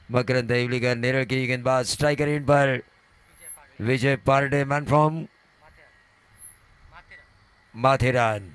मकरंद देवलीकर नेरल की गेंदबाज striker end पर विजय पारडे मैन फ्रॉम माथेरान।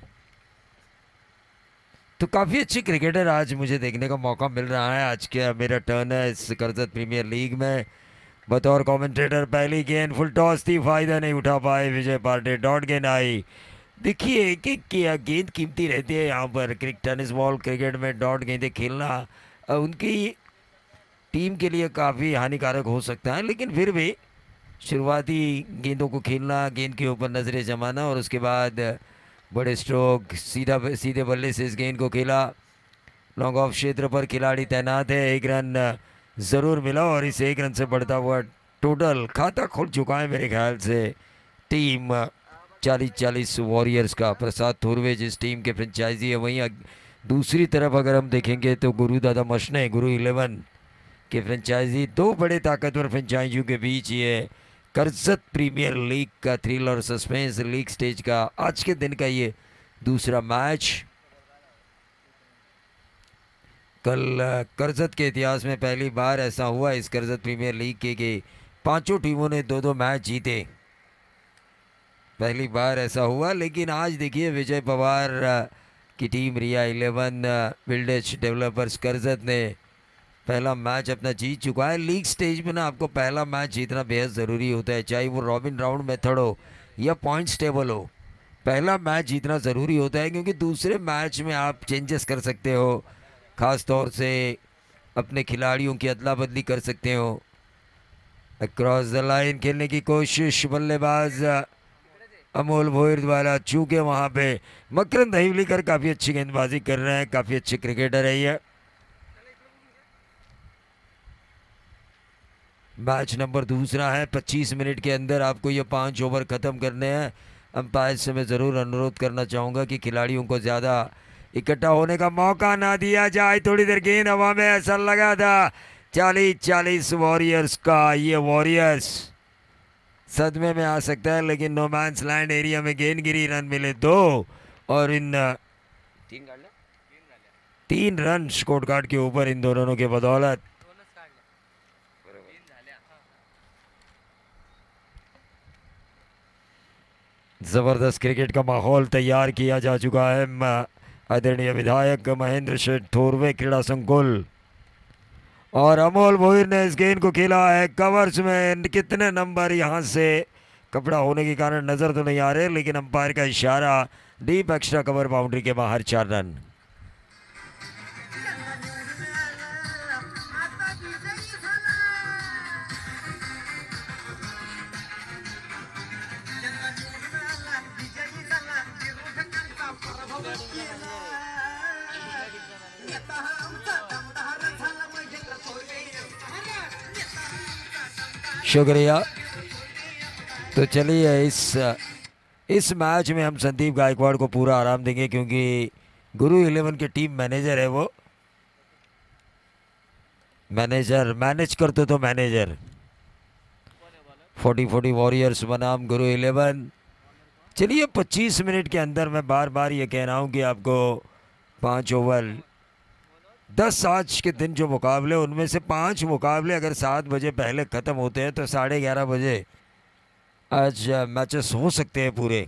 तो काफ़ी अच्छी क्रिकेटर आज मुझे देखने का मौका मिल रहा है। आज के मेरा टर्न है इस कर्जत प्रीमियर लीग में बतौर कमेंटेटर। पहली गेंद फुल टॉस थी, फायदा नहीं उठा पाए विजय पारडे, डॉट गेंद आई। देखिए एक एक की गेंद कीमती रहती है यहाँ पर टेनिस बॉल क्रिकेट में डॉट गेंदें खेलना उनकी टीम के लिए काफ़ी हानिकारक हो सकता है, लेकिन फिर भी शुरुआती गेंदों को खेलना, गेंद के ऊपर नजरें जमाना और उसके बाद बड़े स्ट्रोक सीधे बल्ले से इस गेंद को खेला। लॉन्ग ऑफ क्षेत्र पर खिलाड़ी तैनात है, एक रन ज़रूर मिला और इस एक रन से बढ़ता हुआ टोटल खाता खुल चुका है मेरे ख्याल से टीम 40-40 वॉरियर्स का। प्रसाद थोरवे जिस टीम के फ्रेंचाइजी है, वहीं दूसरी तरफ अगर हम देखेंगे तो गुरु दादा मशने, गुरु 11 के फ्रेंचाइजी। दो बड़े ताकतवर फ्रेंचाइजियों के बीच ये कर्जत प्रीमियर लीग का थ्रिल और सस्पेंस लीग स्टेज का आज के दिन का ये दूसरा मैच। कल कर्जत के इतिहास में पहली बार ऐसा हुआ इस कर्जत प्रीमियर लीग के कि पांचों टीमों ने दो दो मैच जीते, पहली बार ऐसा हुआ। लेकिन आज देखिए विजय पवार की टीम रिया 11 विल्डेज डेवलपर्स कर्जत ने पहला मैच अपना जीत चुका है। लीग स्टेज में ना आपको पहला मैच जीतना बेहद ज़रूरी होता है, चाहे वो रॉबिन राउंड मेथड हो या पॉइंट्स टेबल हो। पहला मैच जीतना ज़रूरी होता है क्योंकि दूसरे मैच में आप चेंजेस कर सकते हो, ख़ास तौर से अपने खिलाड़ियों की अदला बदली कर सकते हो। अक्रॉस द लाइन खेलने की कोशिश बल्लेबाज अमोल भोयर द्वारा, चूंकि वहाँ पे मकरंद देवलीकर काफ़ी अच्छी गेंदबाजी कर रहे हैं, काफ़ी अच्छे क्रिकेटर है ये। मैच नंबर दूसरा है, 25 मिनट के अंदर आपको ये 5 ओवर ख़त्म करने हैं। अंपायर से मैं ज़रूर अनुरोध करना चाहूँगा कि खिलाड़ियों को ज़्यादा इकट्ठा होने का मौका ना दिया जाए। थोड़ी देर गेंद हवा में ऐसा लगा था 40-40 वॉरियर्स का, ये वॉरियर्स सदमे में आ सकता है, लेकिन नो मैंस लैंड एरिया में गेंद गिरी, रन मिले 2 और इन 3 रन स्कोर कार्ड के ऊपर इन दोनों के बदौलत। ज़बरदस्त क्रिकेट का माहौल तैयार किया जा चुका है आदरणीय विधायक महेंद्र शेठ थोरवे क्रीड़ा संकुल, और अमोल भोईर ने इस गेंद को खेला है कवर्स में। कितने नंबर यहाँ से कपड़ा होने के कारण नज़र तो नहीं आ रहे, लेकिन अंपायर का इशारा डीप एक्स्ट्रा कवर बाउंड्री के बाहर 4 रन। शुक्रिया। तो चलिए इस मैच में हम संदीप गायकवाड़ को पूरा आराम देंगे क्योंकि गुरु 11 के टीम मैनेजर है, वो मैनेजर मैनेज करते तो मैनेजर 40-40 वॉरियर्स बनाम गुरु 11। चलिए 25 मिनट के अंदर मैं बार बार ये कह रहा हूँ कि आपको 5 ओवर 10 आज के दिन जो मुकाबले, उनमें से 5 मुकाबले अगर 7 बजे पहले ख़त्म होते हैं तो 11:30 बजे आज मैचेस हो सकते हैं पूरे।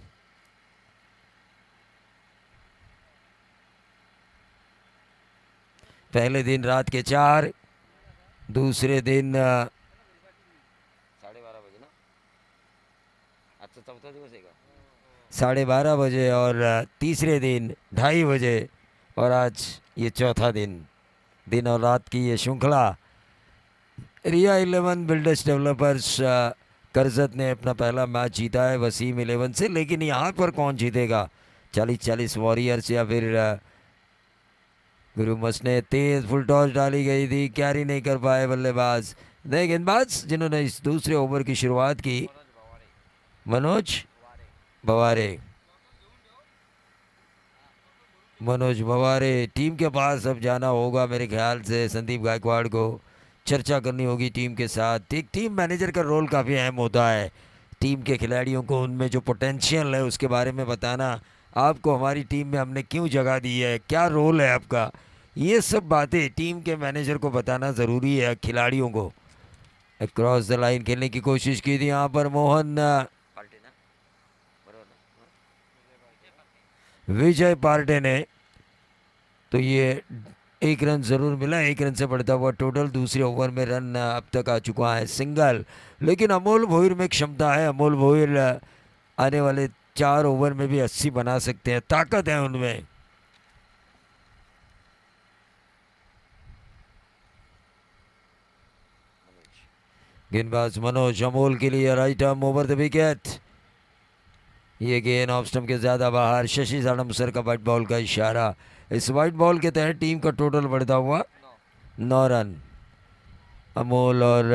पहले दिन रात के 4, दूसरे दिन 12:30 बजे ना, अच्छा चौथा दिवस है 12:30 बजे, और तीसरे दिन 2:30 बजे, और आज ये चौथा दिन और रात की ये श्रृंखला। रिया 11 बिल्डर्स डेवलपर्स कर्जत ने अपना पहला मैच जीता है वसीम 11 से, लेकिन यहाँ पर कौन जीतेगा, 40-40 वॉरियर्स या फिर गुरु मसने। तेज फुल टॉस डाली गई थी, कैरी नहीं कर पाए बल्लेबाज, नए गेंदबाज जिन्होंने इस दूसरे ओवर की शुरुआत की, मनोज भवारे। टीम के पास अब जाना होगा मेरे ख्याल से संदीप गायकवाड़ को, चर्चा करनी होगी टीम के साथ। एक टीम मैनेजर का रोल काफ़ी अहम होता है, टीम के खिलाड़ियों को उनमें जो पोटेंशियल है उसके बारे में बताना, आपको हमारी टीम में हमने क्यों जगह दी है, क्या रोल है आपका, ये सब बातें टीम के मैनेजर को बताना ज़रूरी है खिलाड़ियों को। क्रॉस द लाइन खेलने की कोशिश की थी यहाँ पर मोहन विजय पार्टे ने, तो ये एक रन ज़रूर मिला, एक रन से बढ़ता हुआ टोटल। दूसरे ओवर में रन अब तक आ चुका है सिंगल, लेकिन अमोल भोईर में क्षमता है। अमोल भोईर आने वाले 4 ओवर में भी 80 बना सकते हैं, ताकत है उनमें। गेंदबाज मनोज अमोल के लिए right arm over the wicket. ये गेंद ऑफ स्टंप के ज़्यादा बाहर। शशि साड़मसर का वाइट बॉल का इशारा। इस वाइट बॉल के तहत टीम का टोटल बढ़ता हुआ 9 रन। अमोल और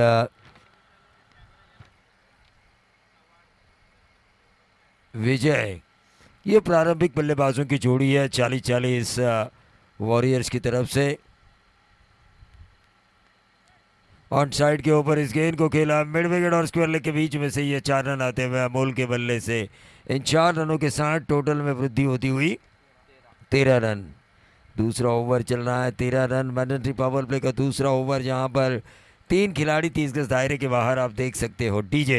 विजय, ये प्रारंभिक बल्लेबाजों की जोड़ी है 40-40 वॉरियर्स की तरफ से। ऑन साइड के ऊपर इस गेंद को खेला मिड विकेट और स्क्वायर लेग के बीच में से। ये 4 रन आते हुए अमोल के बल्ले से। इन 4 रनों के साथ टोटल में वृद्धि होती हुई 13 रन। दूसरा ओवर चल रहा है, 13 रन मैंडेटरी पावर प्ले का दूसरा ओवर, जहां पर 3 खिलाड़ी 30 गज दायरे के बाहर आप देख सकते हो। डीजे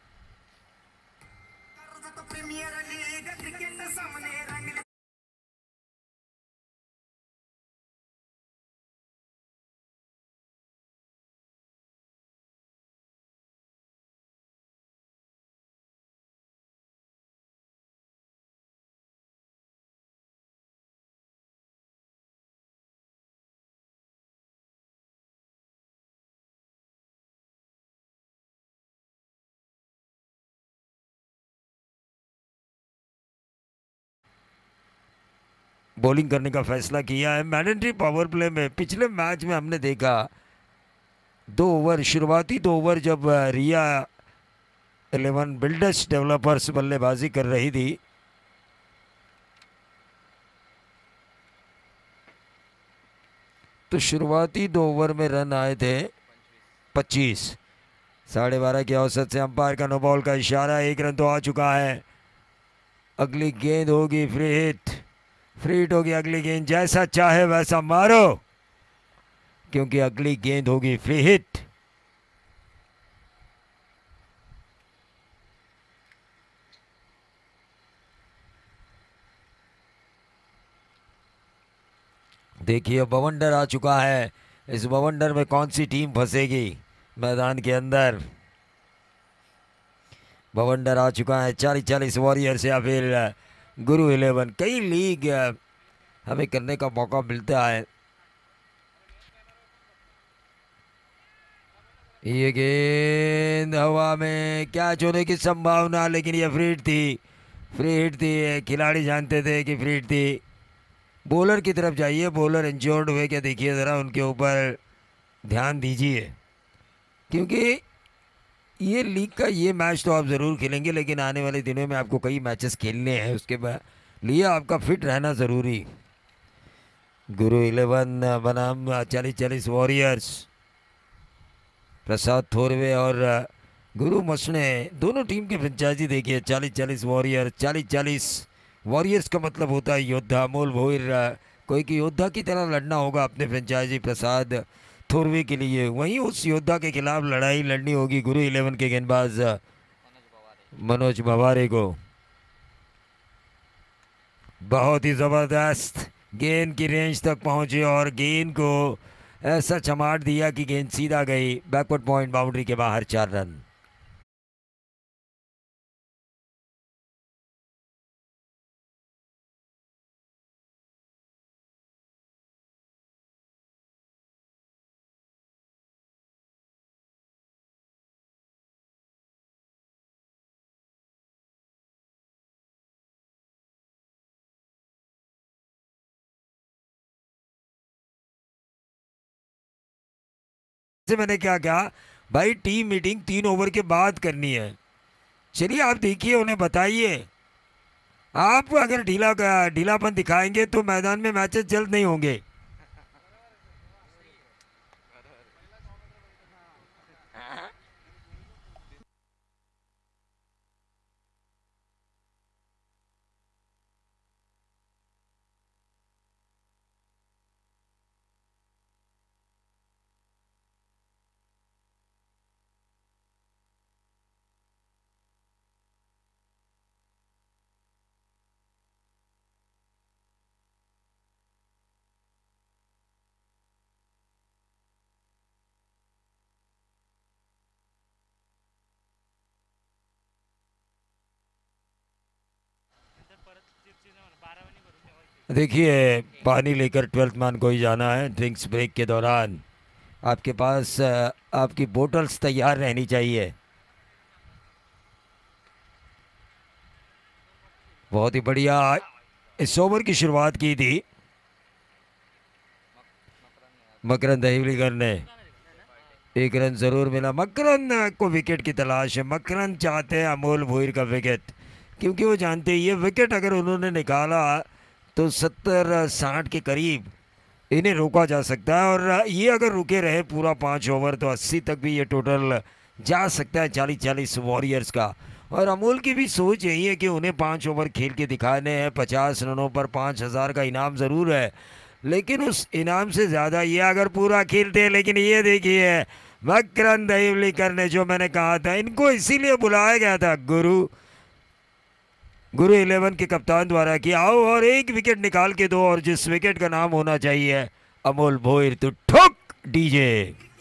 बॉलिंग करने का फैसला किया है। मैंडेटरी पावर प्ले में पिछले मैच में हमने देखा 2 ओवर, शुरुआती 2 ओवर जब रिया 11 बिल्डर्स डेवलपर्स बल्लेबाजी कर रही थी, तो शुरुआती 2 ओवर में रन आए थे 25। 12:30 की औसत से अंपायर का नो बॉल का इशारा। 1 रन तो आ चुका है। अगली गेंद होगी फ्री हिट। फ्री हिट होगी अगली गेंद, जैसा चाहे वैसा मारो, क्योंकि अगली गेंद होगी फ्री हिट। देखिए बवंडर आ चुका है। इस बवंडर में कौन सी टीम फंसेगी मैदान के अंदर। बवंडर आ चुका है। 40-40 वॉरियर्स या फिर गुरु 11, कई लीग हमें करने का मौका मिलता है। ये गेंद हवा में कैच होने की संभावना, लेकिन ये फ्री हिट थी। फ्री हिट थी, खिलाड़ी जानते थे कि फ्री हिट थी। बॉलर की तरफ जाइए, बॉलर इंजोर्ड हुए क्या देखिए ज़रा, उनके ऊपर ध्यान दीजिए, क्योंकि ये लीग का ये मैच तो आप ज़रूर खेलेंगे, लेकिन आने वाले दिनों में आपको कई मैचेस खेलने हैं, उसके बाद लिए आपका फिट रहना ज़रूरी। गुरु 11 बनाम 40-40 वॉरियर्स। प्रसाद थोरवे और गुरु मसने, दोनों टीम के फ्रेंचाइजी देखिए। 40-40 वॉरियर, 40-40 वॉरियर्स का मतलब होता है योद्धा। अमोल भोईर कोई की योद्धा की तरह लड़ना होगा अपने फ्रेंचाइजी प्रसाद थोरवे के लिए, वहीं उस योद्धा के खिलाफ लड़ाई लड़नी होगी गुरु 11 के गेंदबाज मनोज भवारे को। बहुत ही ज़बरदस्त गेंद की रेंज तक पहुंचे और गेंद को ऐसा चमाट दिया कि गेंद सीधा गई बैकवर्ड पॉइंट बाउंड्री के बाहर। 4 रन। से मैंने क्या कहा भाई, टीम मीटिंग 3 ओवर के बाद करनी है। चलिए आप देखिए, उन्हें बताइए। आप अगर ढीलापन दिखाएंगे तो मैदान में मैचेस जल्द नहीं होंगे। देखिए, पानी लेकर 12th मान को ही जाना है। ड्रिंक्स ब्रेक के दौरान आपके पास आपकी बोतल्स तैयार रहनी चाहिए। बहुत ही बढ़िया इस ओवर की शुरुआत की थी मकरंद दहिवलीकर ने। एक रन जरूर मिला। मकरंद को विकेट की तलाश है। मकरंद चाहते हैं अमोल भोईर का विकेट, क्योंकि वो जानते हैं ये विकेट अगर उन्होंने निकाला तो 70-60 के करीब इन्हें रोका जा सकता है। और ये अगर रुके रहे पूरा 5 ओवर तो 80 तक भी ये टोटल जा सकता है 40-40 वॉरियर्स का। और अमोल की भी सोच यही है कि उन्हें 5 ओवर खेल के दिखाने हैं। 50 रनों पर 5,000 का इनाम ज़रूर है, लेकिन उस इनाम से ज़्यादा ये अगर पूरा खेलते हैं। लेकिन ये देखिए मकरंद दहिवलीकर ने, जो मैंने कहा था इनको इसीलिए बुलाया गया था गुरु 11 के कप्तान द्वारा कि आओ और एक विकेट निकाल के दो, और जिस विकेट का नाम होना चाहिए अमोल भोईर, तो ठुक डीजे।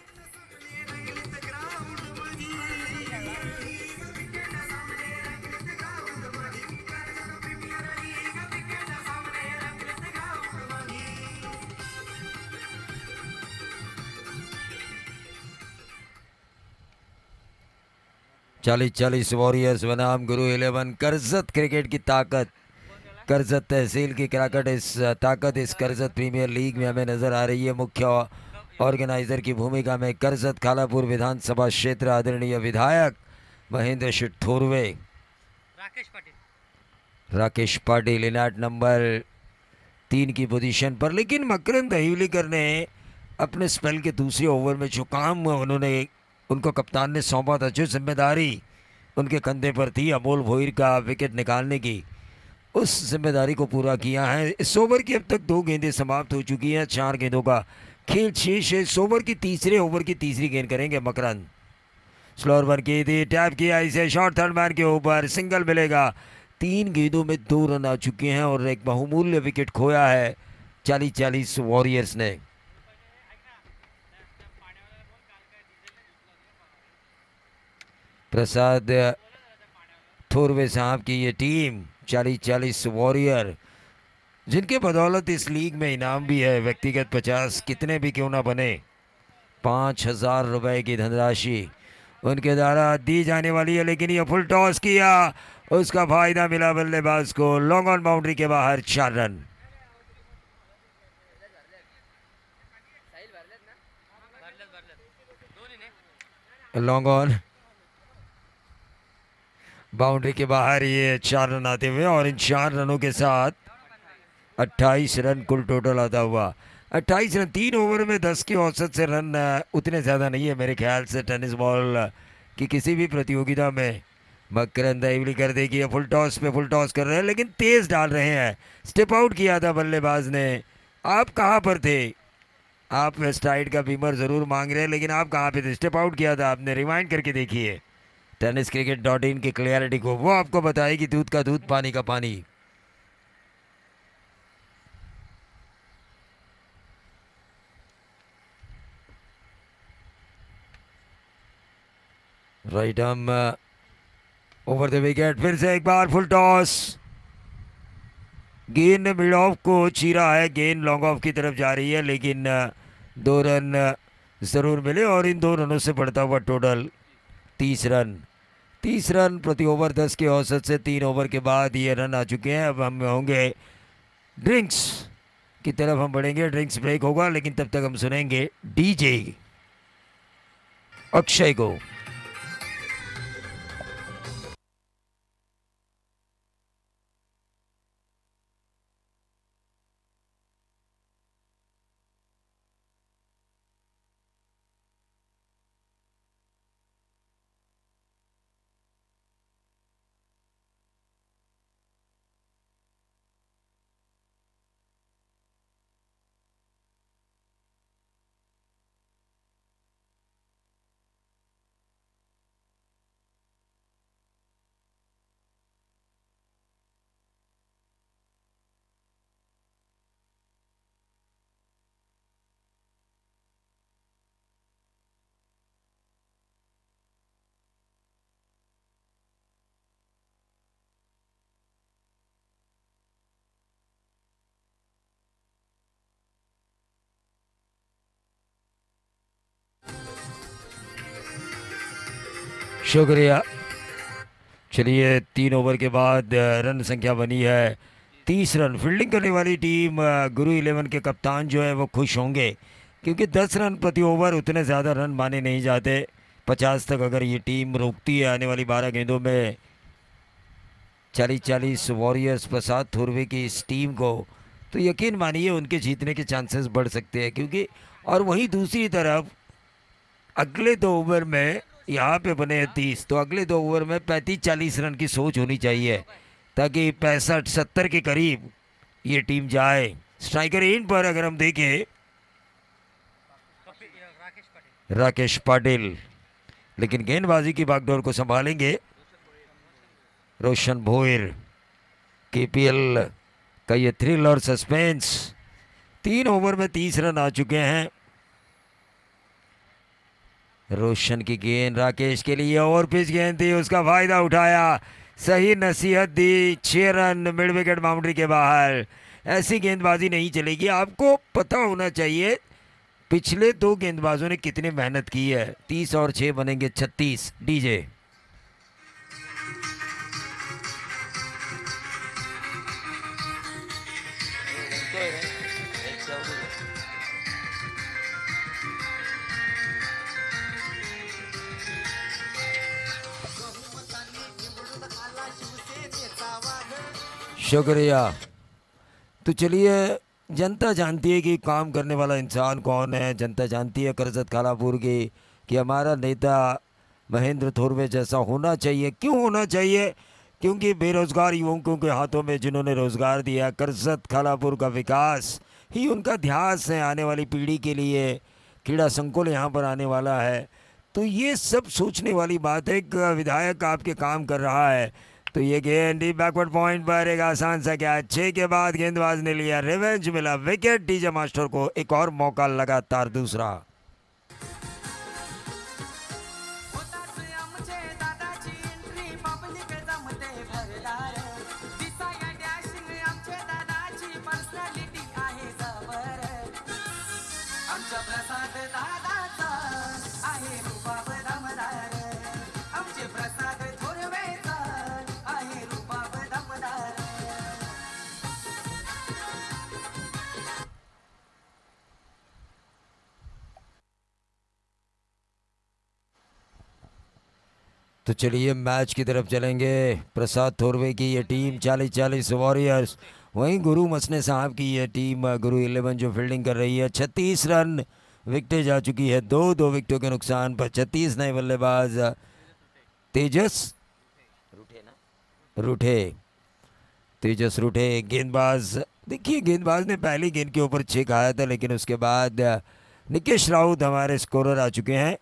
चालीस 40 वॉरियर्स बनाम गुरु 11। करजत क्रिकेट की ताकत, करजत तहसील की क्रिकेट इस ताकत इस करजत प्रीमियर लीग में हमें नजर आ रही है। मुख्य ऑर्गेनाइजर की भूमिका में करजत खालापुर विधानसभा क्षेत्र आदरणीय विधायक महेंद्र सिंह थोरवे, राकेश पाटिल इनाट नंबर 3 की पोजीशन पर। लेकिन मकरंद दहिवलीकर ने अपने स्पेल के दूसरे ओवर में जो काम उन्होंने उनको कप्तान ने सौंपा था, जो जिम्मेदारी उनके कंधे पर थी अमोल भोईर का विकेट निकालने की, उस जिम्मेदारी को पूरा किया है। इस ओवर की अब तक 2 गेंदें समाप्त हो चुकी हैं। 4 गेंदों का खेल शेष है। इस ओवर की तीसरे ओवर की तीसरी गेंद करेंगे मकरंद। स्लोअर वन की थी, टैप किया इसे, शॉर्ट थर्ड मैन के ऊपर सिंगल मिलेगा। 3 गेंदों में 2 रन आ चुके हैं और एक बहुमूल्य विकेट खोया है 40-40 वॉरियर्स ने। प्रसाद थोरवे साहब की ये टीम 40-40 वॉरियर, जिनके बदौलत इस लीग में इनाम भी है व्यक्तिगत 50 कितने भी क्यों ना बने, 5,000 रुपए की धनराशि उनके द्वारा दी जाने वाली है। लेकिन ये फुल टॉस किया, उसका फायदा मिला बल्लेबाज को। लॉन्ग ऑन बाउंड्री के बाहर 4 रन। लॉन्ग ऑन बाउंड्री के बाहर ये 4 रन आते हुए, और इन 4 रनों के साथ 28 रन कुल टोटल आता हुआ। 28 रन 3 ओवर में 10 के औसत से रन उतने ज़्यादा नहीं है मेरे ख्याल से टेनिस बॉल की किसी भी प्रतियोगिता में। मकरंद दहिवलीकर देखिए फुल टॉस पे फुल टॉस कर रहे हैं, लेकिन तेज डाल रहे हैं। स्टेप आउट किया था बल्लेबाज ने। आप कहाँ पर थे? आप वेस्ट साइड का बीमर ज़रूर मांग रहे हैं, लेकिन आप कहाँ पे थे? स्टेप आउट किया था आपने, रिवाइंड करके देखिए tenniscricket.in की क्लियरिटी को, वो आपको बताएगी दूध का दूध पानी का पानी। Right arm over the wicket, फिर से एक बार फुल टॉस। गेंद ने मिड ऑफ को चीरा है, गेंद लॉन्ग ऑफ की तरफ जा रही है, लेकिन 2 रन ज़रूर मिले और इन 2 रनों से बढ़ता हुआ टोटल 30 रन। 30 रन प्रति ओवर 10 के औसत से 3 ओवर के बाद ये रन आ चुके हैं। अब हम होंगे ड्रिंक्स की तरफ, हम बढ़ेंगे। ड्रिंक्स ब्रेक होगा, लेकिन तब तक हम सुनेंगे डीजे अक्षय को। शुक्रिया। चलिए 3 ओवर के बाद रन संख्या बनी है 30 रन। फील्डिंग करने वाली टीम गुरु 11 के कप्तान जो है वो खुश होंगे, क्योंकि 10 रन प्रति ओवर उतने ज़्यादा रन माने नहीं जाते। 50 तक अगर ये टीम रोकती है आने वाली 12 गेंदों में 40-40 वॉरियर्स प्रसाद थोरवे की इस टीम को, तो यकीन मानिए उनके जीतने के चांसेस बढ़ सकते हैं। क्योंकि और वहीं दूसरी तरफ अगले 2 ओवर में यहाँ पे बने हैं 30, तो अगले 2 ओवर में 35-40 रन की सोच होनी चाहिए, ताकि 65-70 के करीब ये टीम जाए। स्ट्राइकर इन पर अगर हम देखें राकेश पाटिल, लेकिन गेंदबाजी की बागडोर को संभालेंगे रोशन भोयर। केपीएल का ये थ्रिल और सस्पेंस। 3 ओवर में 30 रन आ चुके हैं। रोशन की गेंद राकेश के लिए, और पिच गेंद थी, उसका फायदा उठाया, सही नसीहत दी, 6 रन मिड विकेट बाउंड्री के बाहर। ऐसी गेंदबाजी नहीं चलेगी। आपको पता होना चाहिए पिछले 2 गेंदबाजों ने कितनी मेहनत की है। 30 और 6 बनेंगे 36। डीजे शुक्रिया। तो चलिए, जनता जानती है कि काम करने वाला इंसान कौन है। जनता जानती है करजत खालापुर की कि हमारा नेता महेंद्र थोरवे जैसा होना चाहिए। क्यों होना चाहिए? क्योंकि बेरोज़गार युवकों के हाथों में जिन्होंने रोज़गार दिया, करजत खालापुर का विकास ही उनका ध्यास है आने वाली पीढ़ी के लिए। क्रीड़ा संकुल यहाँ पर आने वाला है, तो ये सब सोचने वाली बात है। एक विधायक आपके काम कर रहा है, तो ये गेंद डीप बैकवर्ड पॉइंट पर एक आसान सा कैच। 6 के बाद गेंदबाज ने लिया, रिवेंज मिला, विकेट। डीजे मास्टर को एक और मौका, लगातार दूसरा। तो चलिए मैच की तरफ चलेंगे। प्रसाद थोरवे की ये टीम 40-40 वॉरियर्स, वहीं गुरु मसने साहब की ये टीम गुरु 11 जो फील्डिंग कर रही है। 36 रन, विकेटें जा चुकी है 2 विकेटों के नुकसान पर। 36 नए बल्लेबाज तेजस रूठे, तेजस रूठे गेंदबाज। देखिए, गेंदबाज ने पहली गेंद के ऊपर 6 खाया था, लेकिन उसके बाद निकेश राउत हमारे स्कोरर आ चुके हैं।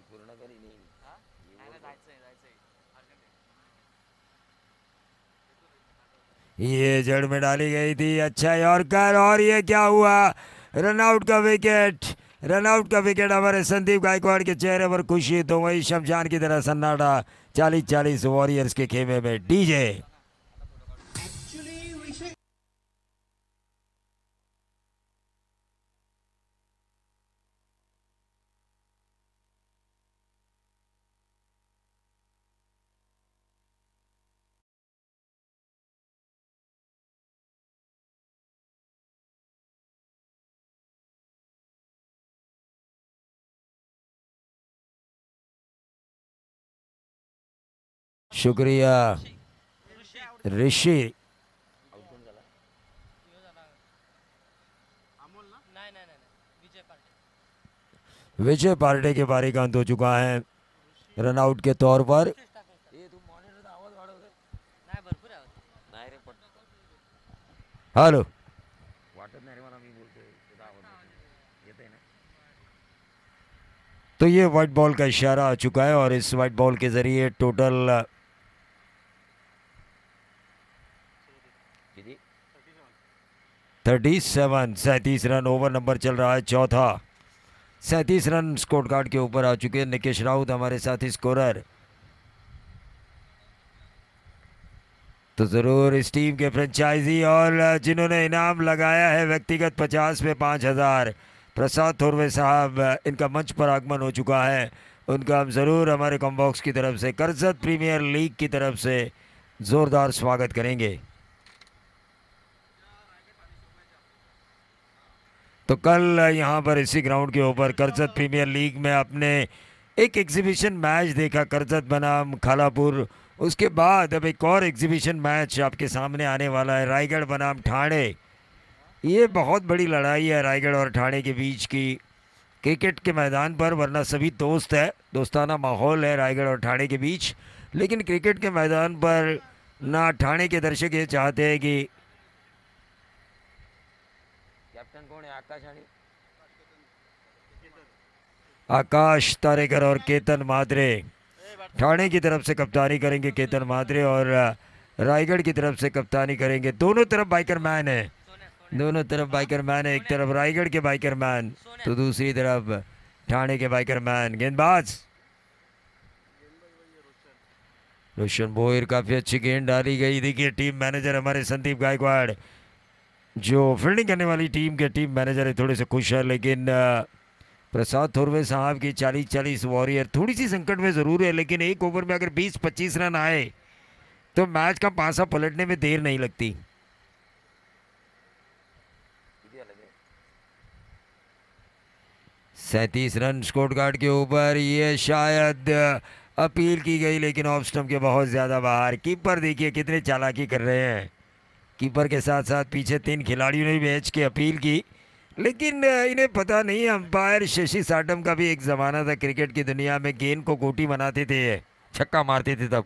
ये जड़ में डाली गई थी, अच्छा यॉर्कर, और ये क्या हुआ? रनआउट का विकेट। रनआउट का विकेट हमारे संदीप गायकवाड़ के चेहरे पर खुशी, तो वही शमशान की तरह सन्नाटा 40-40 वॉरियर्स के खेमे में। डीजे शुक्रिया ऋषि। विजय पार्टे के बारी का अंत हो चुका है रनआउट के तौर पर। हेलो, तो ये वाइट बॉल का इशारा आ चुका है, और इस वाइट बॉल के जरिए टोटल 37 रन। ओवर नंबर चल रहा है चौथा। 37 रन स्कोर कार्ड के ऊपर आ चुके हैं। निकेश राउत हमारे साथी स्कोरर। तो ज़रूर इस टीम के फ्रेंचाइजी और जिन्होंने इनाम लगाया है व्यक्तिगत 50 पे 5000, प्रसाद थोरवे साहब, इनका मंच पर आगमन हो चुका है। उनका हम ज़रूर हमारे कॉम्बॉक्स की तरफ से, करजत प्रीमियर लीग की तरफ से ज़ोरदार स्वागत करेंगे। तो कल यहाँ पर इसी ग्राउंड के ऊपर करजत प्रीमियर लीग में आपने एक एग्जीबिशन मैच देखा, करजत बनाम खालापुर। उसके बाद अब एक और एग्जीबिशन मैच आपके सामने आने वाला है, रायगढ़ बनाम ठाणे। ये बहुत बड़ी लड़ाई है रायगढ़ और ठाणे के बीच की, क्रिकेट के मैदान पर, वरना सभी दोस्त है, दोस्ताना माहौल है रायगढ़ और ठाणे के बीच। लेकिन क्रिकेट के मैदान पर ना ठाणे के दर्शक ये चाहते हैं कि कैप्टन कौन है, आकाश तारेकर और केतन मात्रे ठाणे की तरफ से कप्तानी करेंगे। केतन मात्रे और रायगढ़ की तरफ से कप्तानी करेंगे। दोनों तरफ बाइकर मैन है, दोनों तरफ बाइकर मैन है। एक तरफ रायगढ़ के बाइकर मैन तो दूसरी तरफ ठाणे के बाइकर मैन। गेंदबाज रोशन भोयर, काफी अच्छी गेंद डाली गई। देखिए टीम मैनेजर हमारे संदीप गायकवाड़, जो फील्डिंग करने वाली टीम के टीम मैनेजर है, थोड़े से खुश है। लेकिन प्रसाद थोरवे साहब की 40-40 वॉरियर थोड़ी सी संकट में ज़रूर है, लेकिन एक ओवर में अगर 20-25 रन आए तो मैच का पासा पलटने में देर नहीं लगती। 37 रन स्कोर कार्ड के ऊपर, ये शायद अपील की गई लेकिन ऑफ स्टंप के बहुत ज़्यादा बाहर। कीपर देखिए कितने चालाकी कर रहे हैं, कीपर के साथ साथ पीछे 3 खिलाड़ियों ने भी मैच की अपील की, लेकिन इन्हें पता नहीं। अंपायर शशि साटम का भी एक ज़माना था क्रिकेट की दुनिया में, गेंद को गोटी बनाते थे, छक्का मारते थे तब।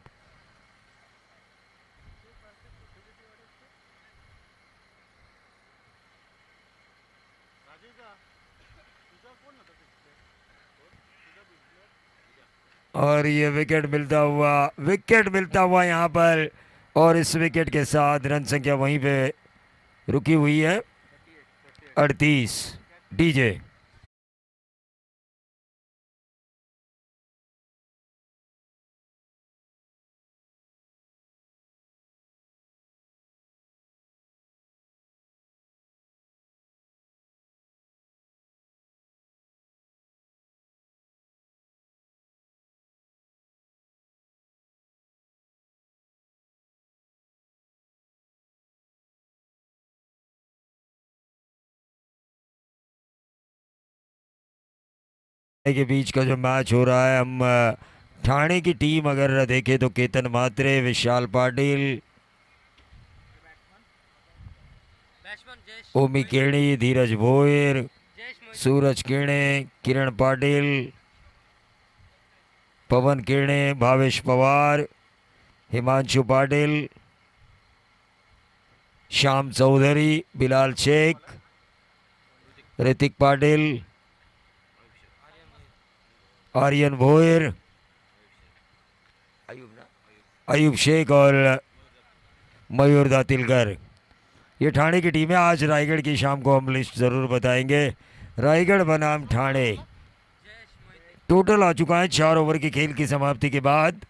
और ये विकेट मिलता हुआ यहाँ पर, और इस विकेट के साथ रन संख्या वहीं पे रुकी हुई है 38। डीजे के बीच का जो मैच हो रहा है, हम ठाणे की टीम अगर देखें तो केतन मात्रे, विशाल पाटिल, ओमी केणी, धीरज भोयर, सूरज किरणे, किरण पाटिल, पवन किरणे, भावेश पवार, हिमांशु पाटिल, श्याम चौधरी, बिलाल शेख, ऋतिक पाटिल, आर्यन भोयर, अयूब शेख और मयूर दातिलकर। ये ठाणे की टीम है। आज रायगढ़ की शाम को हम लिस्ट ज़रूर बताएंगे। रायगढ़ बनाम ठाणे टोटल आ चुका है 4 ओवर के खेल की समाप्ति के बाद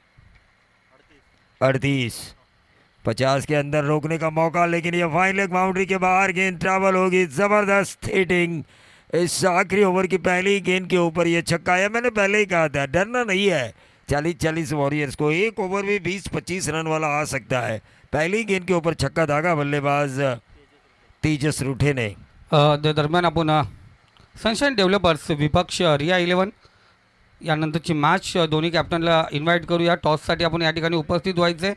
38। 50 के अंदर रोकने का मौका, लेकिन ये फाइन लेग बाउंड्री के बाहर गेंद ट्रैवल होगी। ज़बरदस्त हिटिंग इस आखिरी ओवर की पहली गेंद के ऊपर। ये छक्का है, मैंने पहले ही कहा था डरना नहीं है 40-40 वॉरियर्स को। एक ओवर में 20-25 रन वाला आ सकता है। पहली गेंद के ऊपर छक्का दागा बल्लेबाज तेजस रूठे ने। दरम्यान आपण सनशाईन डेव्हलपर्स विपक्ष रिया 11 यानंतरची मॅच दोन्ही कॅप्टनला इन्व्हाइट करूया। टॉससाठी आपण या ठिकाणी उपस्थित व्हायचे।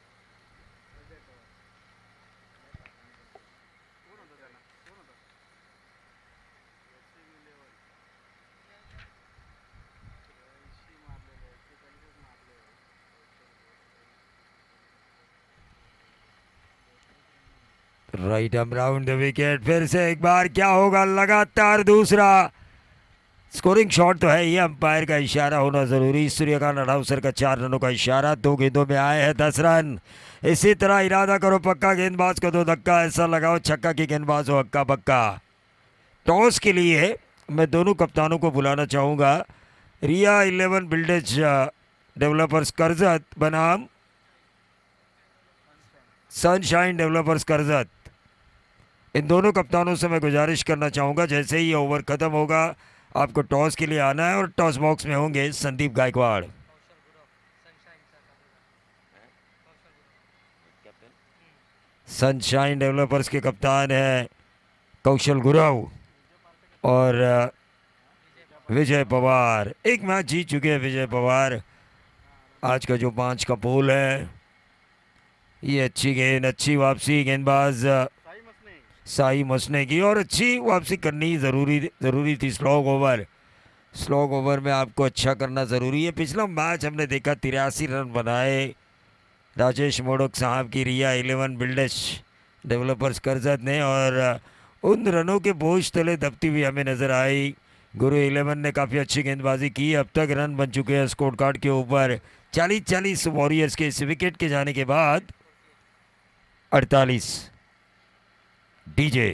Right arm round the wicket, फिर से एक बार क्या होगा, लगातार दूसरा स्कोरिंग शॉट तो है ये। अंपायर का इशारा होना जरूरी। सूर्यकांत अठाउसर का 4 रनों का इशारा, 2 गेंदों में आए हैं 10 रन। इसी तरह इरादा करो पक्का, गेंदबाज को 2 धक्का, ऐसा लगाओ छक्का की गेंदबाज हो हक्का बक्का। टॉस के लिए मैं दोनों कप्तानों को बुलाना चाहूँगा। रिया 11 बिल्डेज डेवलपर्स करजत बनाम सनशाइन डेवलपर्स करजत, इन दोनों कप्तानों से मैं गुजारिश करना चाहूँगा जैसे ही ये ओवर ख़त्म होगा आपको टॉस के लिए आना है और टॉस बॉक्स में होंगे संदीप गायकवाड़। सनशाइन डेवलपर्स के कप्तान हैं कौशल गुरव और विजय पवार। एक मैच जीत चुके हैं विजय पवार। आज का जो 5 का पोल है, ये अच्छी गेंद, अच्छी वापसी, गेंदबाज साई मसने की, और अच्छी वापसी करनी ज़रूरी थी। स्लॉग ओवर में आपको अच्छा करना ज़रूरी है। पिछला मैच हमने देखा 83 रन बनाए राजेश मोड़क साहब की रिया 11 बिल्डर्स डेवलपर्स करजत ने, और उन रनों के बोझ तले दबती हुई हमें नज़र आई। गुरु 11 ने काफ़ी अच्छी गेंदबाजी की। अब तक रन बन चुके हैं स्कोर कार्ड के ऊपर 40-40 वॉरियर्स के इस विकेट के जाने के बाद 48 डीजे।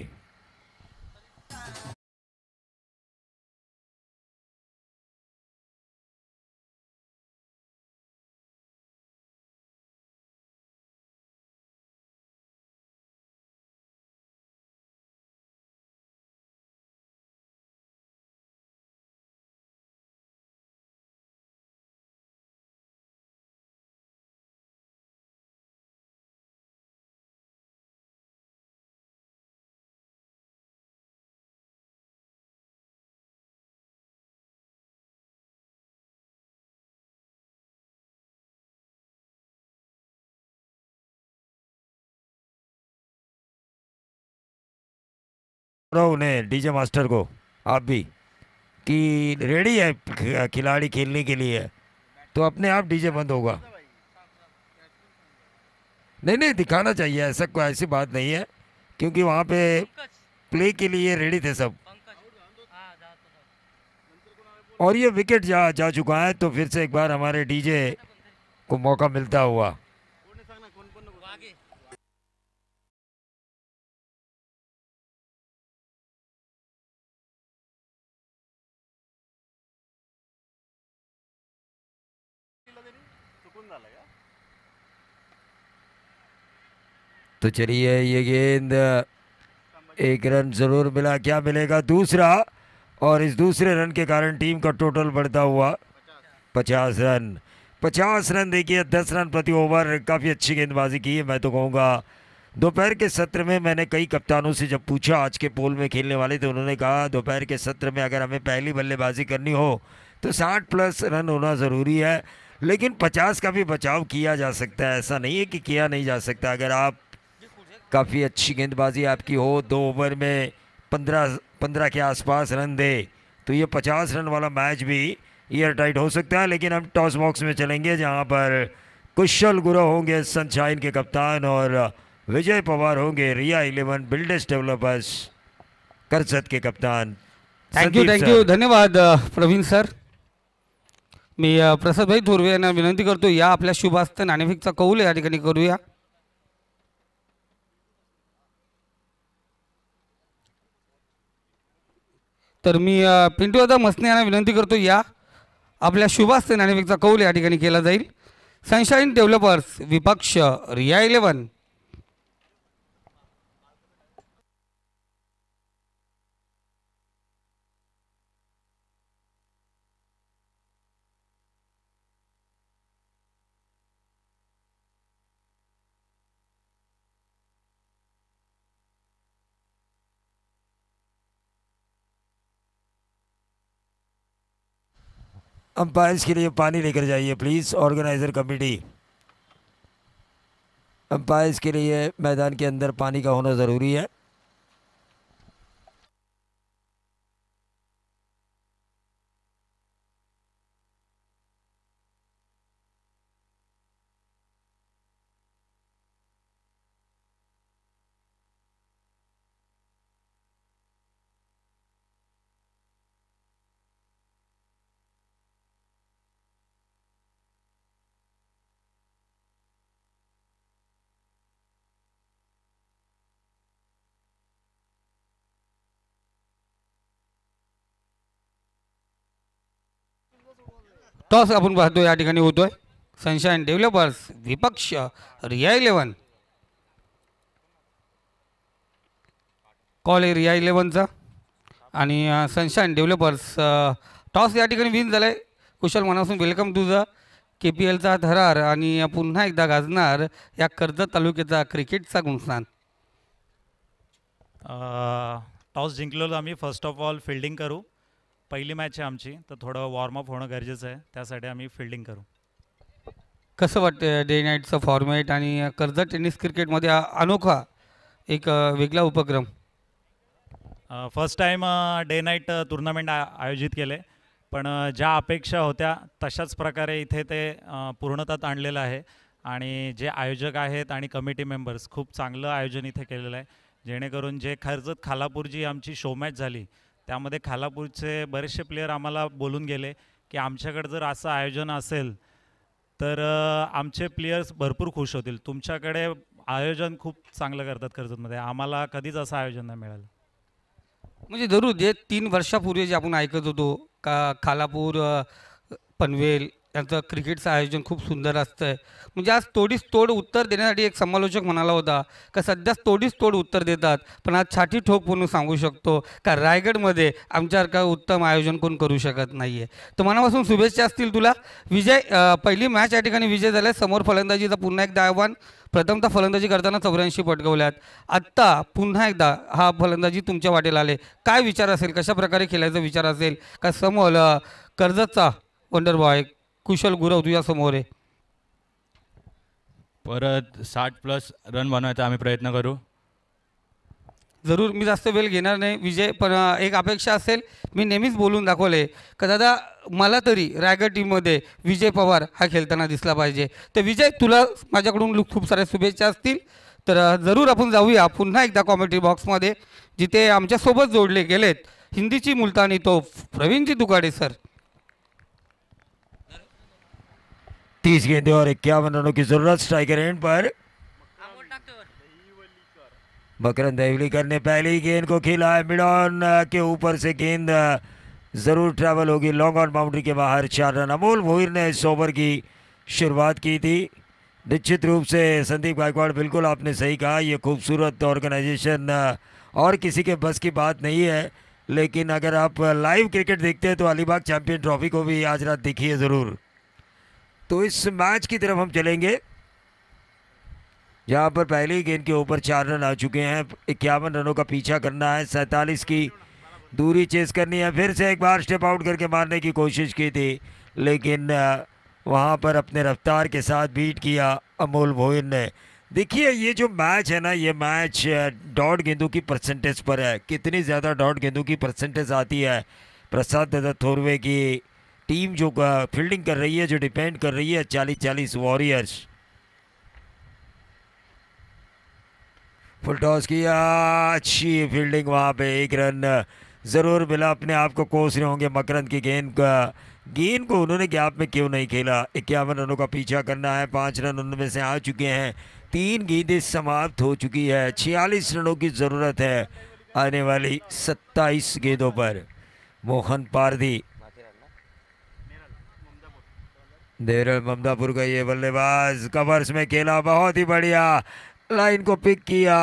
उन्हें डीजे मास्टर को आप भी कि रेडी है खिलाड़ी खेलने के लिए, तो अपने आप डीजे बंद होगा। नहीं नहीं, दिखाना चाहिए, ऐसा कोई ऐसी बात नहीं है, क्योंकि वहाँ पे प्ले के लिए रेडी थे सब। और ये विकेट जा चुका है, तो फिर से एक बार हमारे डीजे को मौका मिलता हुआ। तो चलिए, ये गेंद, एक रन जरूर मिला, क्या मिलेगा दूसरा, और इस दूसरे रन के कारण टीम का टोटल बढ़ता हुआ 50 रन। 50 रन देखिए, 10 रन प्रति ओवर, काफ़ी अच्छी गेंदबाजी की है। मैं तो कहूँगा दोपहर के सत्र में मैंने कई कप्तानों से जब पूछा आज के पोल में खेलने वाले, तो उन्होंने कहा दोपहर के सत्र में अगर हमें पहली बल्लेबाजी करनी हो तो 60 प्लस रन होना ज़रूरी है, लेकिन 50 का भी बचाव किया जा सकता है, ऐसा नहीं है कि किया नहीं जा सकता। अगर आप काफ़ी अच्छी गेंदबाजी आपकी हो, 2 ओवर में 15 के आसपास रन दे, तो ये 50 रन वाला मैच भी ईयर टाइट हो सकता है। लेकिन हम टॉस बॉक्स में चलेंगे, जहां पर कुशल गुरव होंगे सनशाइन के कप्तान और विजय पवार होंगे रिया 11 बिल्डर्स डेवलपर्स करजत के कप्तान। थँक्यू धन्यवाद प्रवीण सर. मी प्रसादभाई थोरवे यांना विनंती करतो, या आपल्या शुभास्थ नाणेफेकचा कौल या ठिकाणी करूया. तर मी पिंटूदादा मसने यांना विनंती करतो, या आपल्या शुभास्थ नाणेफेकचा कौल या ठिकाणी केला जाईल. सनशाइन डेव्हलपर्स विपक्ष रिया 11. अंपायर्स के लिए पानी लेकर जाइए प्लीज़, ऑर्गेनाइजर कमेटी। अंपायर्स के लिए मैदान के अंदर पानी का होना ज़रूरी है। टॉस आपण पाहतो या ठिकाणी होतोय. सनशाइन डेव्हलपर्स विपक्ष रिया 11. कॉल आहे रिया 11चा आणि सनशाईन डेव्हलपर्स टॉस या ठिकाणी विन झालं आहे. कुशल मनापासून वेलकम तुझं. KPLचा थरार आणि पुन्हा एकदा गाजणार या कर्जत तालुक्याचा क्रिकेटचा गुणस्नान. टॉस जिंकलेलो आम्ही. फर्स्ट ऑफ ऑल फिल्डिंग करू. पहिली मॅच आहे आमची, तर थोडं वॉर्मअप होणं गरजेचं आहे. त्यासाठी आम्ही फिल्डिंग करू. कसं वाटतं डे नाईटचं फॉर्मॅट आणि कर्जत टेनिस क्रिकेटमध्ये अनोखा एक वेगळा उपक्रम. First time day night tournament आयोजित केले, पण ज्या अपेक्षा होत्या तशाच प्रकारे इथे ते पूर्णतात आणलेलं आहे. आणि जे आयोजक आहेत आणि कमिटी मेंबर्स, खूप चांगलं आयोजन इथे केलेलं आहे. जेणेकरून जे कर्जत खालापूर जी आमची शो मॅच झाली, त्यामध्ये खालापूरचे बरेचसे प्लेयर आम्हाला बोलून गेले की आमच्याकडे जर असं आयोजन असेल तर आमचे प्लेयर्स भरपूर खुश होतील. तुमच्याकडे आयोजन खूप चांगलं करतात कर्जतमध्ये, आम्हाला कधीच असं आयोजन नाही मिळालं. म्हणजे जरूर जे 3 वर्षापूर्वी जे आपण ऐकत होतो का खालापूर पनवेल यांचं क्रिकेटचं आयोजन खूप सुंदर असतं. म्हणजे आज तोडीस तोड उत्तर देण्यासाठी एक समालोचक म्हणाला होता का सध्याच तोडीस तोड उत्तर देतात, पण आज छाती ठोक म्हणून सांगू शकतो का रायगडमध्ये आमच्यासारखं उत्तम आयोजन कोण करू शकत नाही आहे. तर मनापासून शुभेच्छा असतील तुला. विजय, पहिली मॅच या ठिकाणी विजय झाला. समोर फलंदाजीचा पुन्हा एकदा आव्हान. प्रथमतः फलंदाजी करताना 84 पटकवल्यात. आत्ता पुन्हा एकदा हा फलंदाजी तुमच्या वाटेला आले. काय विचार असेल, कशा प्रकारे खेळायचा विचार असेल का समोर कर्जतचा वंडर बॉय कुशल गुरव तुझ्या समोर आहे. परत 60+ रन बनवायचा आम्ही प्रयत्न करू. जरूर, मी जास्त वेळ घेणार नाही विजय, पण एक अपेक्षा असेल, मी नेहमीच बोलून दाखवले का दादा मला तरी रायगड टीममध्ये विजय पवार हा खेळताना दिसला पाहिजे. तर विजय, तुला माझ्याकडून खूप साऱ्या शुभेच्छा असतील. तर जरूर आपण जाऊया पुन्हा एकदा कॉमेंट्री बॉक्समध्ये, जिथे आमच्यासोबत जोडले गेलेत हिंदीची मुलतानी तोफ प्रवीणजी दुकाडे सर. 30 गेंदें और 51 रनों की जरूरत स्ट्राइकर एंड पर. मकरंद देवलीकर ने पहली गेंद को खेला है मिड ऑन के ऊपर से. गेंद जरूर ट्रैवल होगी लॉन्ग ऑन बाउंड्री के बाहर. 4 रन. अमोल भोईर ने इस ओवर की शुरुआत की थी. निश्चित रूप से संदीप गायकवाड़, बिल्कुल आपने सही कहा, ये खूबसूरत ऑर्गेनाइजेशन और किसी के बस की बात नहीं है. लेकिन अगर आप लाइव क्रिकेट देखते हैं तो अलीबाग चैंपियन ट्रॉफी को भी आज रात देखिए ज़रूर. तो इस मैच की तरफ हम चलेंगे जहां पर पहली गेंद के ऊपर 4 रन आ चुके हैं. 51 रनों का पीछा करना है. 47 की दूरी चेस करनी है. फिर से एक बार स्टेप आउट करके मारने की कोशिश की थी, लेकिन वहां पर अपने रफ्तार के साथ बीट किया अमोल भोईर ने. देखिए ये जो मैच है ना, ये मैच डॉट गेंदों की परसेंटेज पर है. कितनी ज़्यादा डॉट गेंदों की परसेंटेज आती है. प्रसाद दत्त थोरवे की टीम जो फील्डिंग कर रही है, जो डिपेंड कर रही है 40-40 वॉरियर्स. फुल टॉस किया, अच्छी फील्डिंग वहाँ पे. 1 रन ज़रूर मिला. अपने आप को कोस रहे होंगे मकरंद की गेंद को उन्होंने गैप में क्यों नहीं खेला. 51 रनों का पीछा करना है. 5 रन उनमें से आ चुके हैं. 3 गेंदें समाप्त हो चुकी है. 46 रनों की ज़रूरत है आने वाली 27 गेंदों पर. मोहन पारधी, देवरल ममदापुर का ये बल्लेबाज कवर्स में खेला, बहुत ही बढ़िया. लाइन को पिक किया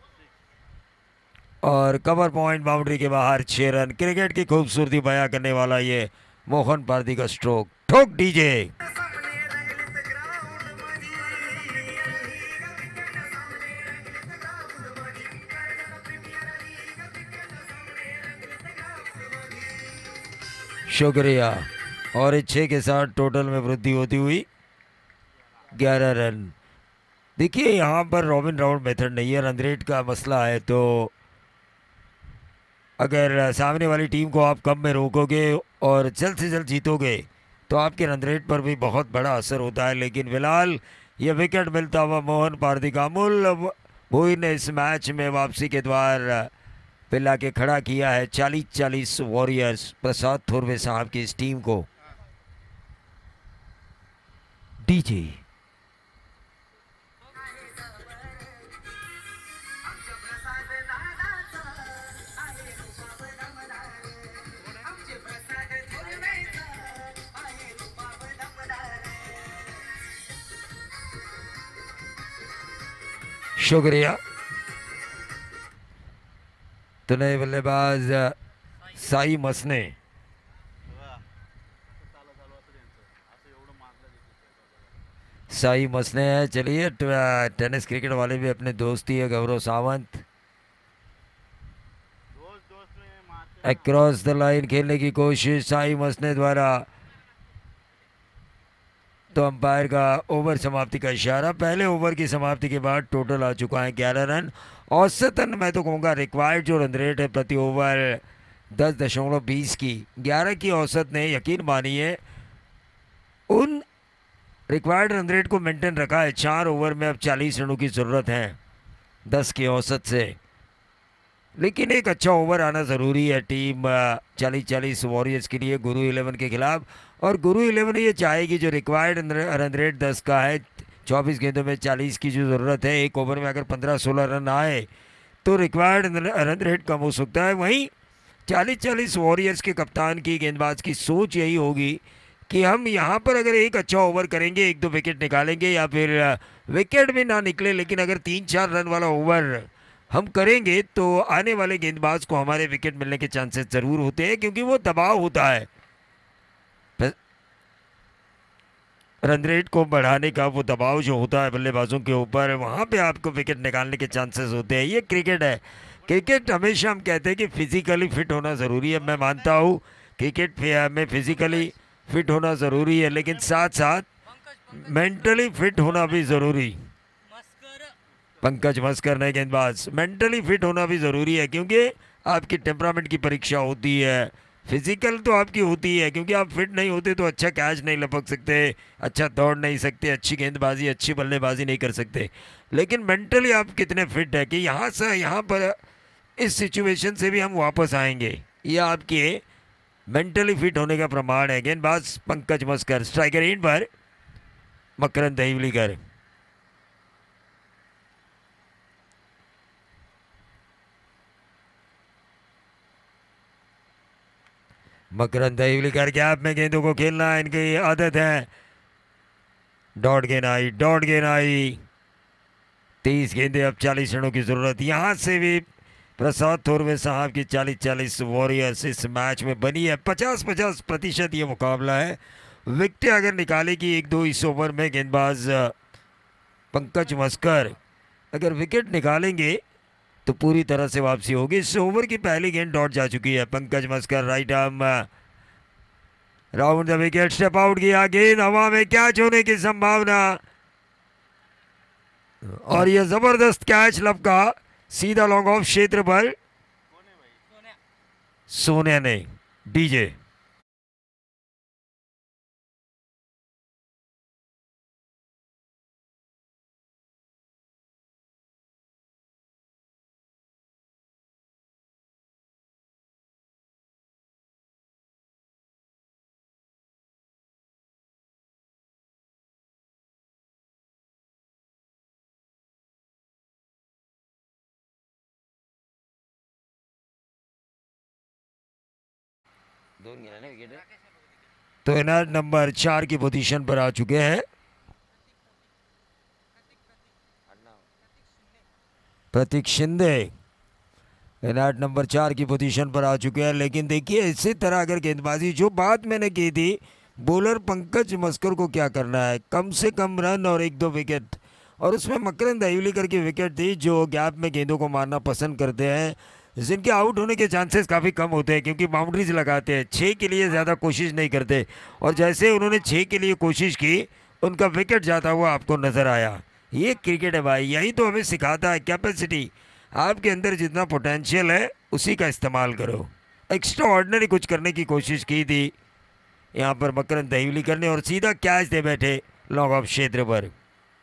और कवर पॉइंट बाउंड्री के बाहर. 6 रन. क्रिकेट की खूबसूरती बयां करने वाला ये मोहन पारधी का स्ट्रोक. ठोक डीजे. शुक्रिया. और इस 6 के साथ टोटल में वृद्धि होती हुई 11 रन. देखिए यहाँ पर रॉबिन राउंड मेथड नहीं है. रन रेट का मसला है, तो अगर सामने वाली टीम को आप कम में रोकोगे और जल्द से जल्द जीतोगे तो आपके रन रेट पर भी बहुत बड़ा असर होता है. लेकिन फिलहाल ये विकेट मिलता हुआ मोहन पारधी का. अमोल भोईर ने इस मैच में वापसी के द्वार पिला के खड़ा किया है 40-40 वॉरियर्स प्रसाद थोरवे साहब की इस टीम को. डीजे शुक्रिया. तो नए बल्लेबाज साई मसने, साई मसने है। चलिए टेनिस क्रिकेट वाले भी अपने दोस्त ही है, Gaurav Sawant. Across the line खेलने की कोशिश साई मसने द्वारा, तो अंपायर का ओवर समाप्ति का इशारा। पहले ओवर की समाप्ति के बाद टोटल आ चुका है 11 रन। औसतन मैं तो कहूँगा रिक्वायर्ड जो रन रेट है प्रति ओवर 10.20 की, 11 की औसत ने यकीन मानिए उन रिक्वायर्ड रन रेट को मेंटेन रखा है। 4 ओवर में अब 40 रनों की ज़रूरत है 10 की औसत से, लेकिन एक अच्छा ओवर आना ज़रूरी है टीम 40-40 वॉरियर्स के लिए गुरु 11 के खिलाफ। और गुरु 11 ये चाहेगी जो रिक्वायर्ड रन रेट 10 का है, 24 गेंदों में 40 की जो ज़रूरत है, एक ओवर में अगर 15-16 रन आए तो रिक्वायर्ड रन रेट कम हो सकता है। वहीं 40-40 वॉरियर्स के कप्तान की, गेंदबाज की सोच यही होगी कि हम यहाँ पर अगर एक अच्छा ओवर करेंगे, 1-2 विकेट निकालेंगे, या फिर विकेट भी ना निकले लेकिन अगर 3-4 रन वाला ओवर हम करेंगे तो आने वाले गेंदबाज को हमारे विकेट मिलने के चांसेस ज़रूर होते हैं, क्योंकि वो दबाव होता है रन रेट को बढ़ाने का। वो दबाव जो होता है बल्लेबाजों के ऊपर, वहाँ पे आपको विकेट निकालने के चांसेस होते हैं। ये क्रिकेट है। क्रिकेट हमेशा हम कहते हैं कि फिजिकली फिट होना ज़रूरी है। मैं मानता हूँ क्रिकेट में फिजिकली फिट होना ज़रूरी है, लेकिन साथ साथ मेंटली फिट होना भी ज़रूरी। पंकज मस्कर नए गेंदबाज, मेंटली फिट होना भी ज़रूरी है, क्योंकि आपकी टेम्परामेंट की परीक्षा होती है। फिजिकल तो आपकी होती है, क्योंकि आप फिट नहीं होते तो अच्छा कैच नहीं लपक सकते, अच्छा दौड़ नहीं सकते, अच्छी गेंदबाजी, अच्छी बल्लेबाजी नहीं कर सकते। लेकिन मेंटली आप कितने फिट है कि यहाँ से यहाँ पर इस सिचुएशन से भी हम वापस आएंगे, यह आपके मेंटली फिट होने का प्रमाण है। गेंदबाज पंकज मस्कर, स्ट्राइकर एंड पर मकरंद दहिवलीकर। मकरंद दहिवलीकर गैप में गेंदों को खेलना इनकी आदत है। डॉट गेंद आई, डॉट गेंद आई। 30 गेंदे, अब 40 रनों की जरूरत। यहाँ से भी प्रसाद थोरवे साहब की 40-40 वॉरियर्स इस मैच में बनी है। 50-50% ये मुकाबला है। विकेट अगर निकालेगी 1-2 इस ओवर में गेंदबाज पंकज मस्कर, अगर विकेट निकालेंगे तो पूरी तरह से वापसी होगी। इस ओवर की पहली गेंद डॉट जा चुकी है। Pankaj Maskar right arm round the wicket, step out किया, गेंद हवा में, कैच होने की संभावना, और यह जबरदस्त कैच लपका सीधा लॉन्ग ऑफ क्षेत्र पर। सोनिया ने डीजे तो इनायत नंबर 4 की पोजीशन पर आ चुके हैं प्रतीक शिंदे। इनायत नंबर 4 की पोजीशन पर आ चुके हैं। लेकिन देखिए इसी तरह अगर गेंदबाजी, जो बात मैंने की थी, बॉलर पंकज मस्कर को क्या करना है, कम से कम रन और 1-2 विकेट, और उसमें मकरंद दहिवलीकर की विकेट थी जो गैप में गेंदों को मारना पसंद करते हैं, जिनके आउट होने के चांसेस काफ़ी कम होते हैं, क्योंकि बाउंड्रीज लगाते हैं, 6 के लिए ज़्यादा कोशिश नहीं करते। और जैसे उन्होंने 6 के लिए कोशिश की, उनका विकेट जाता हुआ आपको नज़र आया। ये क्रिकेट है भाई, यही तो हमें सिखाता है कैपेसिटी। आपके अंदर जितना पोटेंशियल है उसी का इस्तेमाल करो। एक्स्ट्रा ऑर्डिनरी कुछ करने की कोशिश की थी यहाँ पर मकरंद दहिवलीकर ने, और सीधा कैच दे बैठे लॉन्ग ऑफ क्षेत्र पर।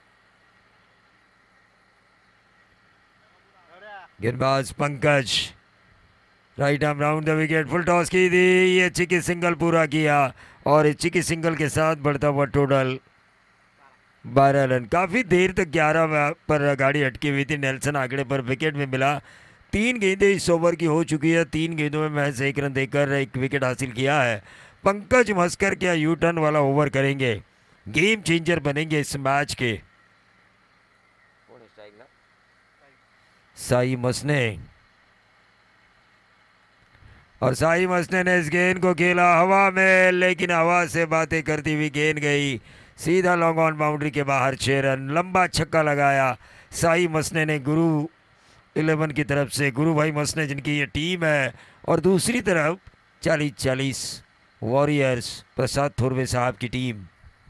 गेंदबाज Pankaj right arm round the wicket, full toss की थी, ये चिकी सिंगल पूरा किया, और चिकी सिंगल के साथ बढ़ता हुआ टोटल 12 रन। काफ़ी देर तक 11 पर गाड़ी अटकी हुई थी, नेल्सन आंकड़े पर विकेट में मिला। 3 गेंदें इस ओवर की हो चुकी है, 3 गेंदों में महज 1 रन देकर 1 विकेट हासिल किया है। पंकज मस्कर क्या यू टर्न वाला ओवर करेंगे, गेम चेंजर बनेंगे इस मैच के। साई मसने और साई मसने ने इस गेंद को खेला हवा में, लेकिन हवा से बातें करती हुई गेंद गई सीधा लॉन्ग ऑन बाउंड्री के बाहर। 6 रन, लंबा छक्का लगाया साई मसने ने गुरु 11 की तरफ से, गुरु भाई मसने जिनकी ये टीम है। और दूसरी तरफ 40-40 वॉरियर्स प्रसाद थोरवे साहब की टीम।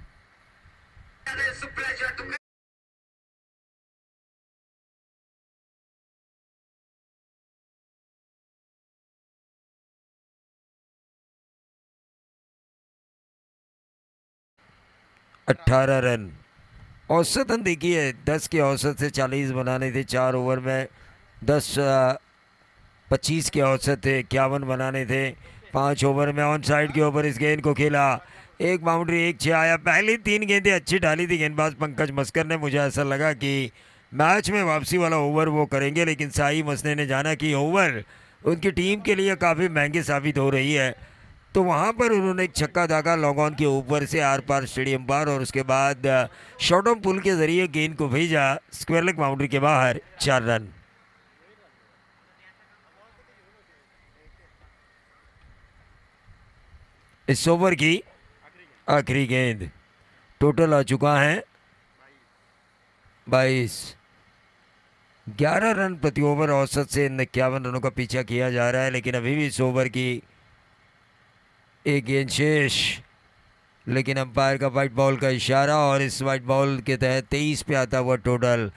अट्ठारह रन औसतन देखिए, 10 के औसत से 40 बनाने थे 4 ओवर में, 10-25 के औसत थे, 51 बनाने थे 5 ओवर में। ऑन साइड के ऊपर इस गेंद को खेला, एक बाउंड्री, एक 6 आया। पहली 3 गेंदें अच्छी डाली थी गेंदबाज पंकज मस्कर ने। मुझे ऐसा लगा कि मैच में वापसी वाला ओवर वो करेंगे, लेकिन साई मसने ने जाना कि ओवर उनकी टीम के लिए काफ़ी महंगी साबित हो रही है, तो वहाँ पर उन्होंने एक छक्का दागा लॉन्ग ऑन के ऊपर से आर पार स्टेडियम पर, और उसके बाद शॉर्ट ऑन पुल के जरिए गेंद को भेजा स्क्वायर लेग बाउंड्री के बाहर। 4 रन। इस ओवर की आखिरी गेंद, टोटल आ चुका है 22। 11 रन प्रति ओवर औसत से 51 रनों का पीछा किया जा रहा है, लेकिन अभी भी इस ओवर की एक गेंद शेष, लेकिन अंपायर का वाइट बॉल का इशारा, और इस वाइट बॉल के तहत 23 पे आता हुआ टोटल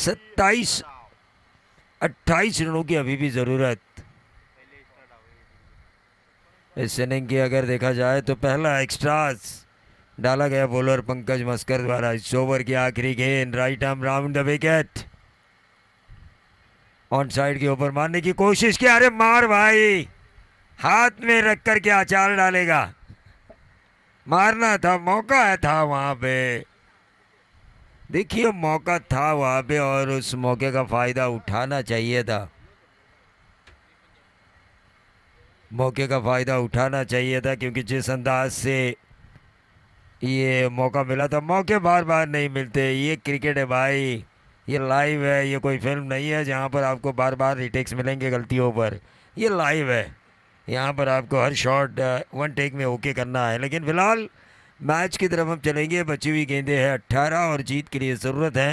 28 रनों की अभी भी ज़रूरत। इस इनिंग की अगर देखा जाए तो पहला एक्स्ट्रास डाला गया बॉलर पंकज मस्कर द्वारा। इस ओवर की आखिरी गेंद, right arm round the wicket, on side के ऊपर मारने की कोशिश की। अरे मार भाई, हाथ में रख कर के अचार डालेगा, मारना था, मौका था वहां पे। देखिए मौका था वहां पे और उस मौके का फायदा उठाना चाहिए था, मौके का फायदा उठाना चाहिए था, क्योंकि जिस अंदाज से ये मौका मिला था, मौके बार बार नहीं मिलते। ये क्रिकेट है भाई, ये लाइव है, ये कोई फिल्म नहीं है जहाँ पर आपको बार बार रिटेक्स मिलेंगे गलतियों पर। ये लाइव है, यहाँ पर आपको हर शॉट वन टेक में ओके करना है। लेकिन फिलहाल मैच की तरफ हम चलेंगे। बची हुई गेंदें हैं 18 और जीत के लिए ज़रूरत है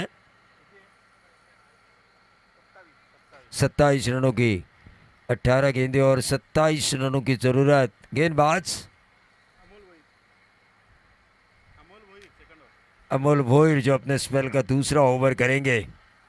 27 रनों की। 18 गेंदें और 27 रनों की ज़रूरत। गेंदबाज अमोल भोईर जो अपने स्पेल का दूसरा ओवर करेंगे।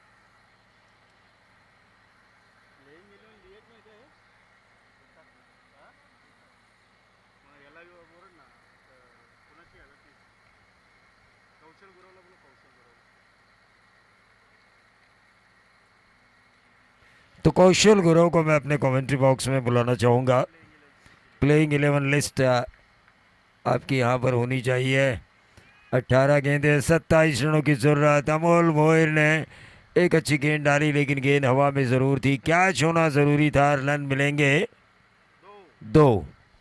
तो कौशल गुरु को मैं अपने कमेंट्री बॉक्स में बुलाना चाहूँगा। प्लेइंग 11 लिस्ट आपकी यहाँ पर होनी चाहिए। 18 गेंदें 27 रनों की ज़रूरत। अमोल भोईर ने एक अच्छी गेंद डाली, लेकिन गेंद हवा में ज़रूर थी, कैच होना ज़रूरी था। रन मिलेंगे 2।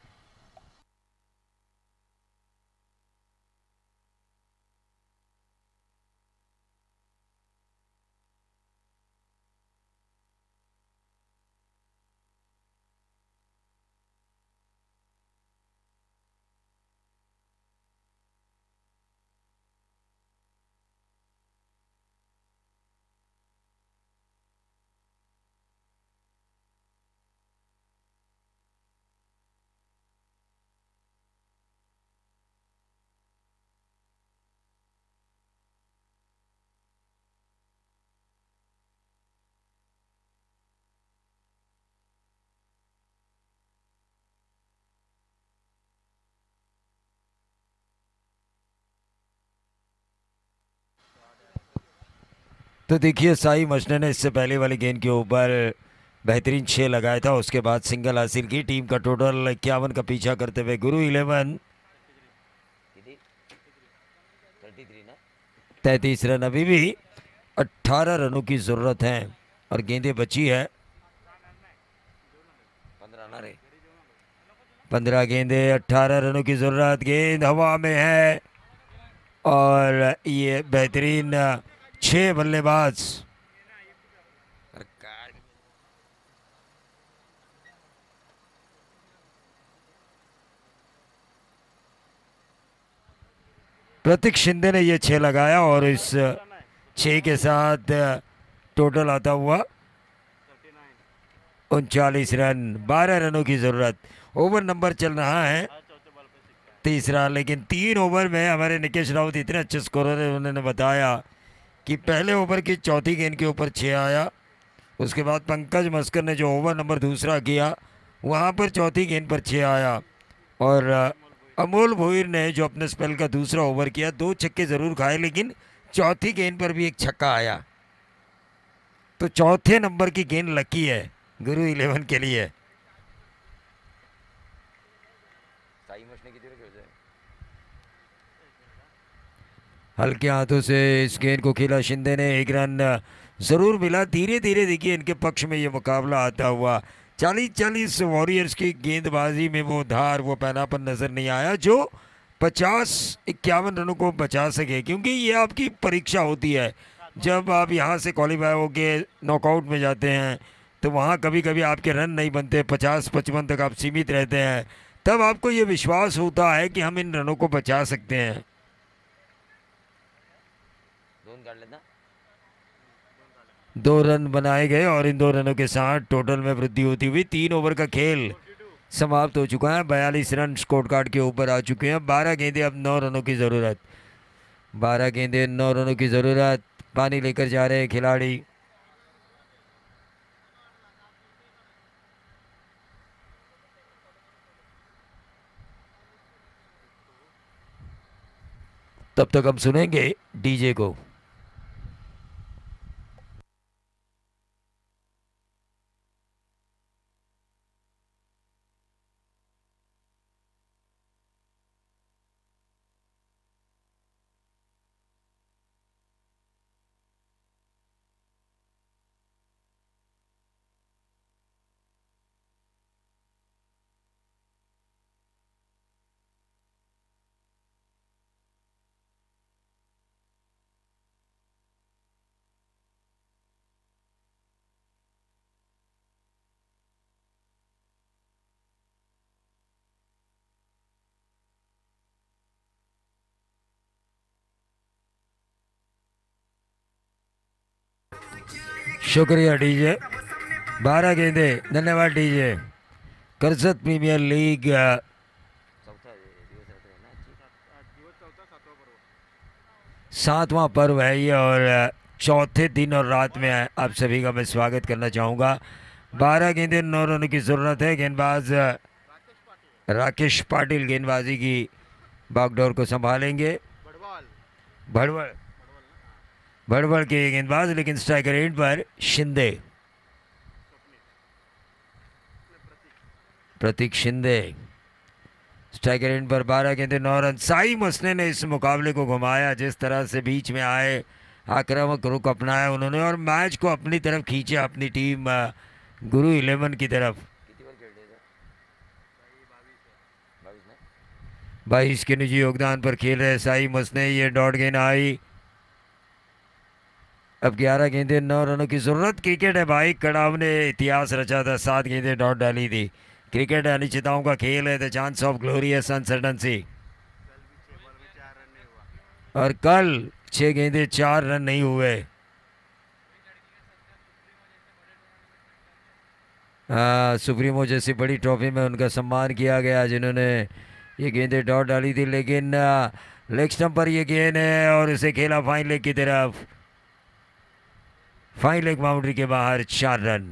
तो देखिए साई मचने ने इससे पहले वाली गेंद के ऊपर बेहतरीन 6 लगाया था, उसके बाद सिंगल हासिल की। टीम का टोटल 51 का पीछा करते हुए गुरु 11 33 रन। अभी भी 18 रनों की ज़रूरत है और गेंदें बची है 15 गेंदें, 18 रनों की ज़रूरत। गेंद हवा में है और ये बेहतरीन 6 बल्लेबाज। प्रतीक शिंदे ने ये 6 लगाया और इस 6 के साथ टोटल आता हुआ 39 रन। 12 रनों की ज़रूरत। ओवर नंबर चल रहा है तीसरा, लेकिन 3 ओवर में हमारे निकेश राउत इतने अच्छे स्कोरर है, उन्होंने बताया कि पहले ओवर की चौथी गेंद के ऊपर 6 आया। उसके बाद पंकज मस्कर ने जो ओवर नंबर दूसरा किया वहाँ पर चौथी गेंद पर 6 आया। और अमोल भोईर ने जो अपने स्पेल का दूसरा ओवर किया 2 छक्के ज़रूर खाए, लेकिन चौथी गेंद पर भी एक छक्का आया। तो चौथे नंबर की गेंद लकी है गुरु 11 के लिए। हल्के हाथों से इस गेंद को खेला शिंदे ने। 1 रन ज़रूर मिला। धीरे धीरे देखिए इनके पक्ष में ये मुकाबला आता हुआ। 40-40 वॉरियर्स की गेंदबाजी में वो धार, वो पैनापन नज़र नहीं आया जो 50-51 रनों को बचा सके, क्योंकि ये आपकी परीक्षा होती है। जब आप यहाँ से क्वालिफाई होके नॉकआउट में जाते हैं तो वहाँ कभी कभी आपके रन नहीं बनते, 50-55 तक आप सीमित रहते हैं। तब आपको ये विश्वास होता है कि हम इन रनों को बचा सकते हैं। 2 रन बनाए गए और इन 2 रनों के साथ टोटल में वृद्धि होती हुई 3 ओवर का खेल समाप्त हो चुका है। 42 रन स्कोर कार्ड के ऊपर आ चुके हैं। 12 गेंदें, अब 9 रनों की ज़रूरत। 12 गेंदें, 9 रनों की ज़रूरत। पानी लेकर जा रहे हैं खिलाड़ी। तब तक हम सुनेंगे डीजे को। शुक्रिया डीजे। 12 गेंदे, धन्यवाद डीजे। कर्जत प्रीमियर लीग 7वां पर्व है ये और चौथे दिन और रात में आप सभी का मैं स्वागत करना चाहूँगा। 12 गेंदे, 9 रनों की ज़रूरत है। गेंदबाज राकेश पाटिल गेंदबाजी की बागडोर को संभालेंगे। भड़बड़ के गेंदबाज, लेकिन स्ट्राइकर एंड पर शिंदे, प्रतीक शिंदे स्ट्राइकर एंड पर। 12 गेंदे, 9 रन। साई मसने ने इस मुकाबले को घुमाया, जिस तरह से बीच में आए, आक्रामक रुख अपनाया उन्होंने और मैच को अपनी तरफ खींचा, अपनी टीम गुरु 11 की तरफ। 22 के निजी योगदान पर खेल रहे साई मसने। ये डॉट गेंद आई। अब 11 गेंदे, 9 रनों की ज़रूरत। क्रिकेट है भाई, कड़ाव ने इतिहास रचा था, 7 गेंदें डॉट डाली थी। क्रिकेट अनिश्चितताओं का खेल है, the chance of glorious uncertainty. और कल 6 गेंदे, 4 रन नहीं हुए। सुप्रीमो जैसी बड़ी ट्रॉफी में उनका सम्मान किया गया जिन्होंने ये गेंदें डॉट डाली थी, लेकिन लेग स्टंप पर ये गेंद है और इसे खेला फाइन लेग की तरफ। फाइन लेग बाउंड्री के बाहर, 4 रन।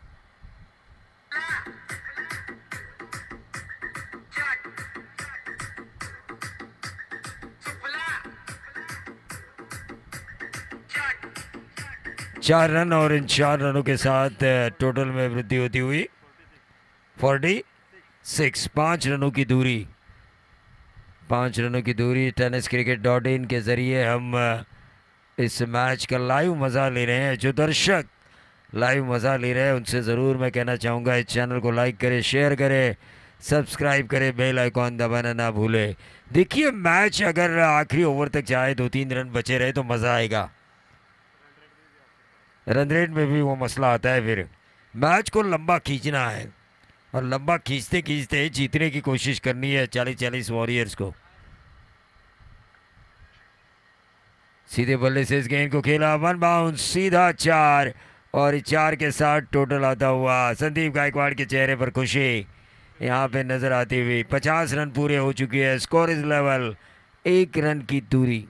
चार रन और इन 4 रनों के साथ टोटल में वृद्धि होती हुई 46। 5 रनों की दूरी, 5 रनों की दूरी। टेनिस क्रिकेट .in के ज़रिए हम इस मैच का लाइव मज़ा ले रहे हैं। जो दर्शक लाइव मज़ा ले रहे हैं उनसे ज़रूर मैं कहना चाहूँगा इस चैनल को लाइक करें, शेयर करें, सब्सक्राइब करें, बेल आइकॉन दबाना ना भूलें। देखिए मैच अगर आखिरी ओवर तक जाए, 2-3 रन बचे रहे तो मज़ा आएगा। रन रेट में भी वो मसला आता है। फिर मैच को लंबा खींचना है और लंबा खींचते खींचते जीतने की कोशिश करनी है 40-40 वॉरियर्स को। सीधे बल्ले से इस गेंद को खेला, वन बाउंस, सीधा 4 और 4 के साथ टोटल आता हुआ संदीप गायकवाड़ के चेहरे पर खुशी यहाँ पे नजर आती हुई। 50 रन पूरे हो चुके हैं, स्कोर इज लेवल, 1 रन की दूरी।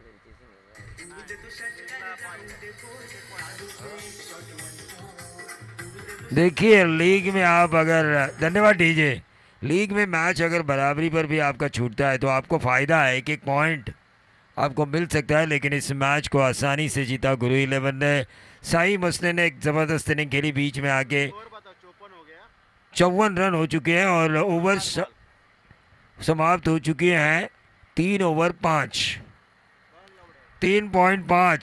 देखिए लीग में आप अगर, धन्यवाद डीजे, लीग में मैच अगर बराबरी पर भी आपका छूटता है तो आपको फ़ायदा है, एक पॉइंट आपको मिल सकता है। लेकिन इस मैच को आसानी से जीता गुरु 11 ने। साई मसने ने एक ज़बरदस्त इनिंग खेली बीच में आके, 54 रन हो चुके हैं और ओवर समाप्त हो चुके हैं 3 ओवर 5, 3.5।